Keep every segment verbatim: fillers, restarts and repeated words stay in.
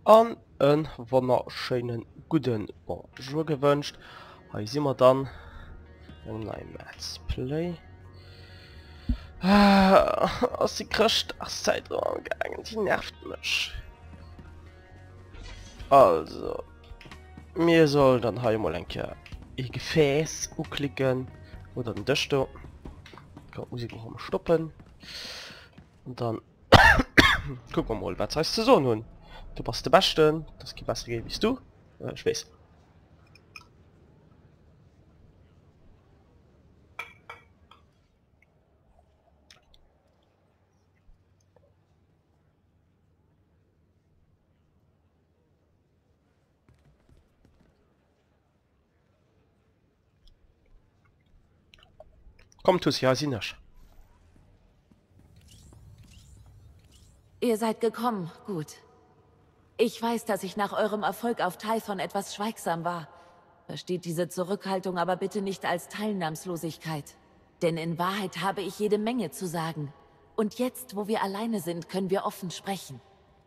an en wonnerscheinen guten Bonjour gewünscht. Ha si immer dann Let's Play ass sie krcht as Zeitraumgegangen, die nervt mech. Also mir soll dann heimolenke e Gefäß uklicken oder den Dëchte Musik noch stoppen und dann guck mal was heißt so nun. Du passt de besten, das gibt was wie du äh, ich weiß. Kommt es ja sinnisch. Ihr seid gekommen, gut. Ich weiß, dass ich nach eurem Erfolg auf Typhon etwas schweigsam war. Versteht diese Zurückhaltung aber bitte nicht als Teilnahmslosigkeit. Denn in Wahrheit habe ich jede Menge zu sagen. Und jetzt, wo wir alleine sind, können wir offen sprechen.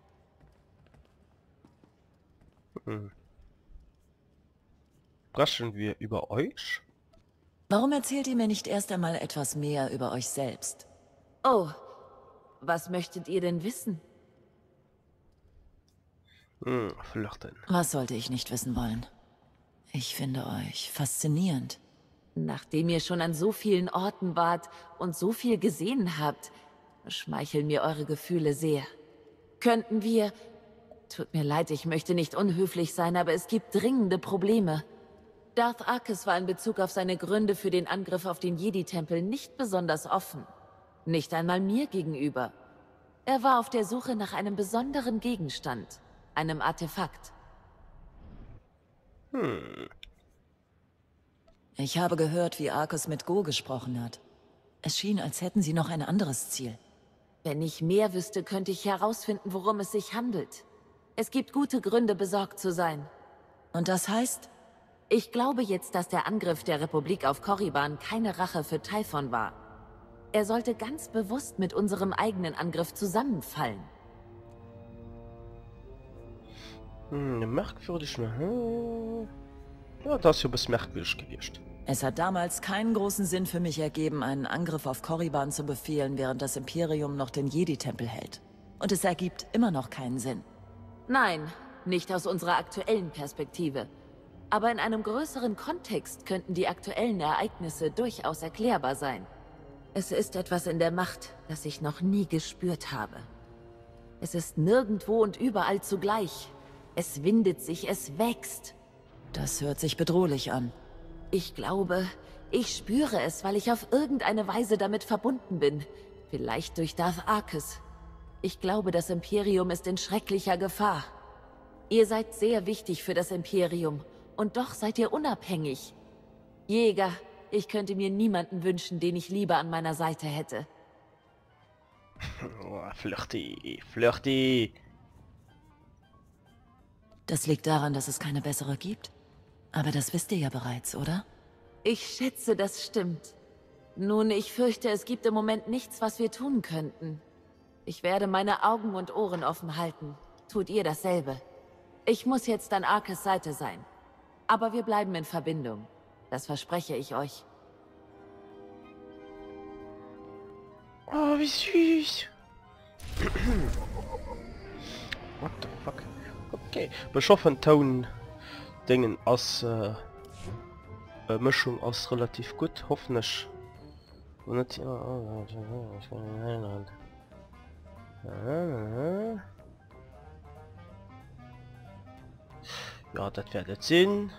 Hm. Sprechen wir über euch? Warum erzählt ihr mir nicht erst einmal etwas mehr über euch selbst? Oh, was möchtet ihr denn wissen? Hm, flirten. Was sollte ich nicht wissen wollen? Ich finde euch faszinierend. Nachdem ihr schon an so vielen Orten wart und so viel gesehen habt, schmeicheln mir eure Gefühle sehr. Könnten wir... Tut mir leid, ich möchte nicht unhöflich sein, aber es gibt dringende Probleme. Darth Arkys war in Bezug auf seine Gründe für den Angriff auf den Jedi-Tempel nicht besonders offen. Nicht einmal mir gegenüber. Er war auf der Suche nach einem besonderen Gegenstand, einem Artefakt. Hm. Ich habe gehört, wie Arkys mit Go gesprochen hat. Es schien, als hätten sie noch ein anderes Ziel. Wenn ich mehr wüsste, könnte ich herausfinden, worum es sich handelt. Es gibt gute Gründe, besorgt zu sein. Und das heißt? Ich glaube jetzt, dass der Angriff der Republik auf Korriban keine Rache für Typhon war. Er sollte ganz bewusst mit unserem eigenen Angriff zusammenfallen. Hm, merkwürdig. Hm. Ja, das ist ja bis merkwürdig gewesen. Es hat damals keinen großen Sinn für mich ergeben, einen Angriff auf Korriban zu befehlen, während das Imperium noch den Jedi-Tempel hält. Und es ergibt immer noch keinen Sinn. Nein, nicht aus unserer aktuellen Perspektive. Aber in einem größeren Kontext könnten die aktuellen Ereignisse durchaus erklärbar sein. Es ist etwas in der Macht, das ich noch nie gespürt habe. Es ist nirgendwo und überall zugleich. Es windet sich, es wächst. Das hört sich bedrohlich an. Ich glaube, ich spüre es, weil ich auf irgendeine Weise damit verbunden bin. Vielleicht durch Darth Arkys. Ich glaube, das Imperium ist in schrecklicher Gefahr. Ihr seid sehr wichtig für das Imperium. Und doch seid ihr unabhängig. Jäger, ich könnte mir niemanden wünschen, den ich lieber an meiner Seite hätte. Oh, flirty, flirty. Das liegt daran, dass es keine bessere gibt. Aber das wisst ihr ja bereits, oder? Ich schätze, das stimmt. Nun, ich fürchte, es gibt im Moment nichts, was wir tun könnten. Ich werde meine Augen und Ohren offen halten. Tut ihr dasselbe. Ich muss jetzt an Arkys Seite sein. Aber wir bleiben in Verbindung. Das verspreche ich euch. Oh, wie süß. What the fuck? Okay. Beschaffen Ton Dingen aus äh, äh, Mischung aus relativ gut, hoffentlich. Und nicht, ja, oh, ja, das werdet sehen.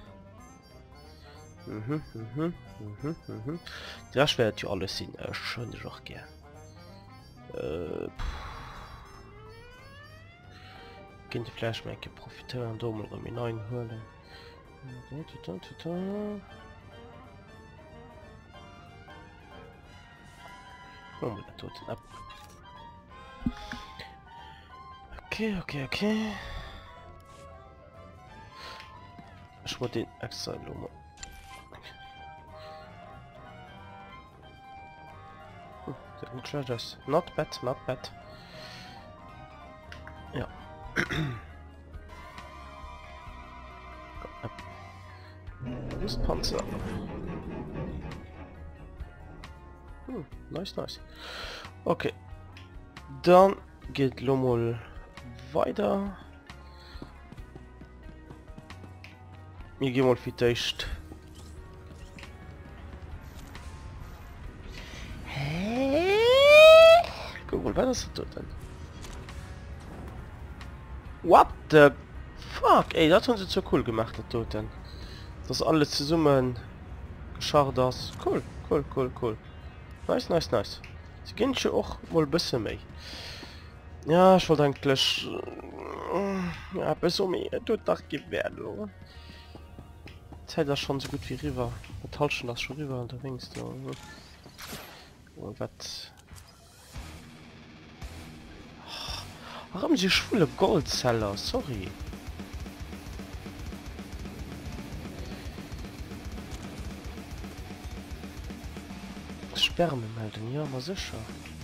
Mhm, mhm, mhm, mhm. Das werdet ihr alles sehen. Äh, schon auch gern. Äh, Kind die Flashmake profitieren, da mal mit einholen. Oh, mit der Toten ab. Okay, okay, okay. Ich wollte den extra Nummer. Hm, treasures. Not bad, not bad. Ja. Brustpanzer. Hm, nice, nice. Okay. Dann geht Lommel weiter. Wir gehen mal vielleicht. Hä? Guck mal, was ist das denn? What the fuck? Ey, das haben sie so cool gemacht, das dort denn. Das alles zusammen geschah das. Cool, cool, cool, cool. Nice, nice, nice. Sie gehen schon auch mal ein bisschen mehr. Ja, ich wollte eigentlich... Ja, bis um mehr tut das gewährt, oder? Jetzt hält das schon so gut wie rüber. Wir tauschen das schon rüber unterwegs, da. Oh, was? Warum sie schwule Goldseller? Sorry. Sperme melden, ja, mal sicher.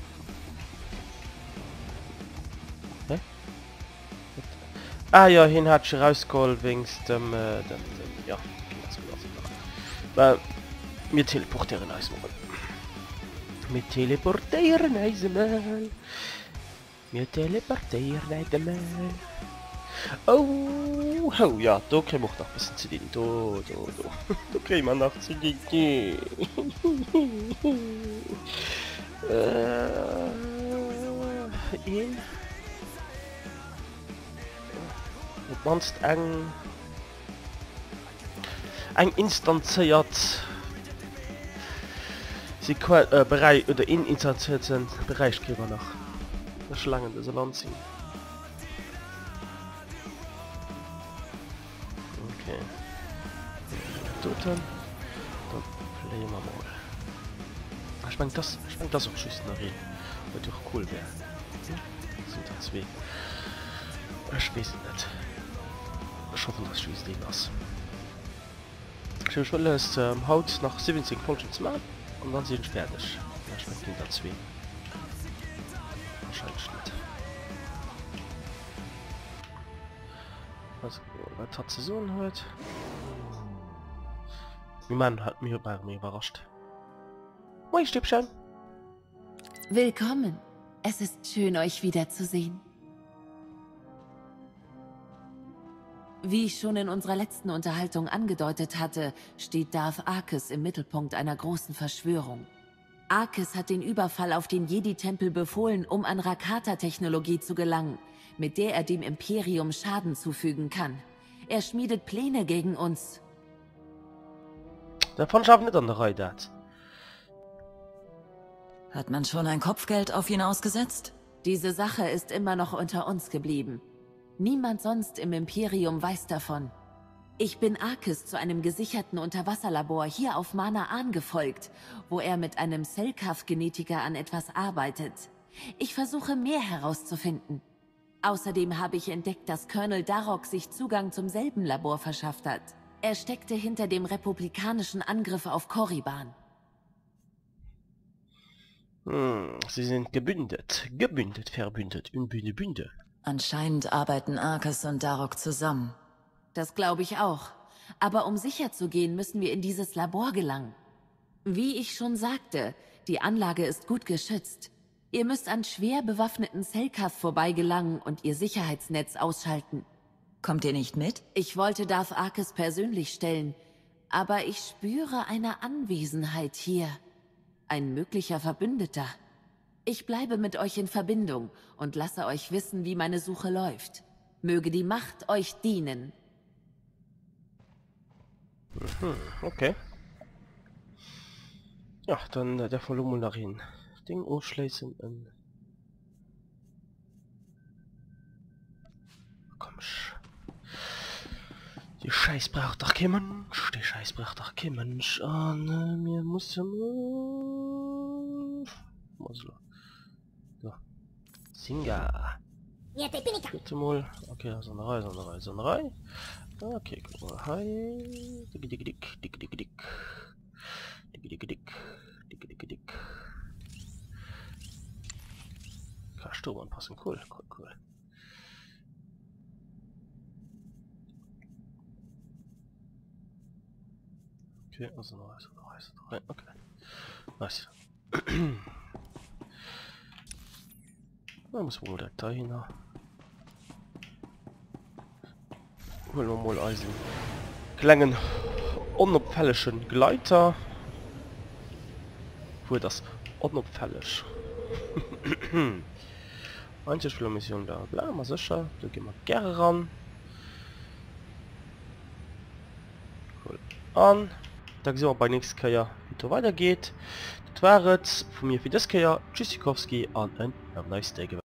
Hä? Ah ja, hin hat sie rausgeholt wegen dem, äh, dem, dem, ja, weil wir teleportieren als mal. Wir teleportieren als mal. Wir teleportieren als mal. Oh, oh ja, da kriegen wir noch ein bisschen zu dienen. Da, da, da. Da kriegen wir noch zu dienen. äh, ihn. Du meinst ein... Ein instanziert... Sie äh, Bereich oder in instanzierten Bereichgeber nach. Das Schlangen dieser Land ziehen. Okay. Tut dann. Dann playen wir mal. Ich meine, das, ich meine, das auch schießen nach hier. Wird doch cool wäre. Hm? Sind da zwei. Ich weiß nicht. Ich hoffe, das schießt den aus. Ich will es ähm, Haut nach siebzehn Folgen zu machen. Und dann sind wir fertig. Ja, ich meine, da zwei. Wahrscheinlich nicht. Was, was hat sie so heute? Mein Mann hat mich bei mir überrascht. Moin, Stübchen. Willkommen. Es ist schön, euch wiederzusehen. Wie ich schon in unserer letzten Unterhaltung angedeutet hatte, steht Darth Arkes im Mittelpunkt einer großen Verschwörung. Arkes hat den Überfall auf den Jedi-Tempel befohlen, um an Rakata-Technologie zu gelangen, mit der er dem Imperium Schaden zufügen kann. Er schmiedet Pläne gegen uns. Davon schaffen nicht an der Reihe, das. Hat man schon ein Kopfgeld auf ihn ausgesetzt? Diese Sache ist immer noch unter uns geblieben. Niemand sonst im Imperium weiß davon. Ich bin Arkes zu einem gesicherten Unterwasserlabor hier auf Manaan gefolgt, wo er mit einem Selkath-Genetiker an etwas arbeitet. Ich versuche mehr herauszufinden. Außerdem habe ich entdeckt, dass Colonel Darok sich Zugang zum selben Labor verschafft hat. Er steckte hinter dem republikanischen Angriff auf Korriban. Hm, sie sind gebündet. Gebündet, verbündet, in Bünde, Bünde. Anscheinend arbeiten Arkes und Darok zusammen. Das glaube ich auch. Aber um sicher zu gehen, müssen wir in dieses Labor gelangen. Wie ich schon sagte, die Anlage ist gut geschützt. Ihr müsst an schwer bewaffneten Selkath vorbeigelangen und ihr Sicherheitsnetz ausschalten. Kommt ihr nicht mit? Ich wollte Darth Arkes persönlich stellen, aber ich spüre eine Anwesenheit hier. Ein möglicher Verbündeter. Ich bleibe mit euch in Verbindung und lasse euch wissen, wie meine Suche läuft. Möge die Macht euch dienen. Mhm, okay. Ja, dann äh, der Volumen nach hin. Ding ausschließen und... Komm. Die Scheiß braucht doch kein Mensch. Die Scheiß braucht doch kein Mensch. Oh ne, mir muss ja... Moslo. So. Singa. Bitte mal. Okay, Sonderei, Sonderei, Sonderei. Okay, guck mal. Hi. Dick, dick, dick, dick, dick, dick. Dick, dick, dick. Dick, dick, dick. Sturm anpassen. Cool, cool, cool. Okay, also nice, nice, nice, okay. Nice. Da muss wohl direkt dahin. Holen wir mal Eisen. Klängen unabfälligen Gleiter. Wo das unabfällig. Manche Mission da, bla, mal sicher. Da gehen wir gerne ran. Cool. An. Da sehen wir bei nächsten Kaya, wie es weitergeht. Das war es von mir für das Kaya. Tschüssikowski und ein have a nice day.